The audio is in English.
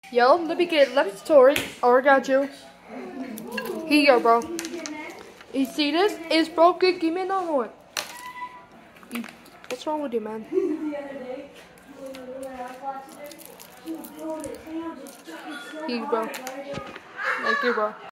Yo, let me get left story. Oh, I got you. Here you go, bro. You see this? It's broken. Give me another one. What's wrong with you, man? Here you go. Thank you, bro.